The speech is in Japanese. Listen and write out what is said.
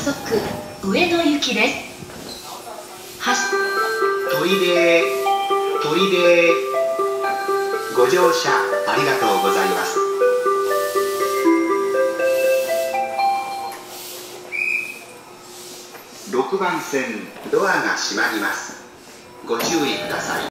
速上野行きです。 トイレご乗車ありがとうございます。6番線ドアが閉まります。ご注意ください。